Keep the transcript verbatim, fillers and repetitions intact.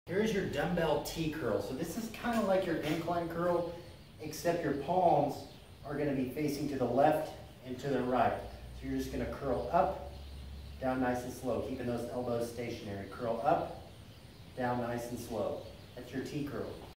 Here's your dumbbell T curl. So this is kind of like your incline curl, except your palms are going to be facing to the left and to the right. So you're just going to curl up, down nice and slow, keeping those elbows stationary. Curl up, down nice and slow. That's your T curl.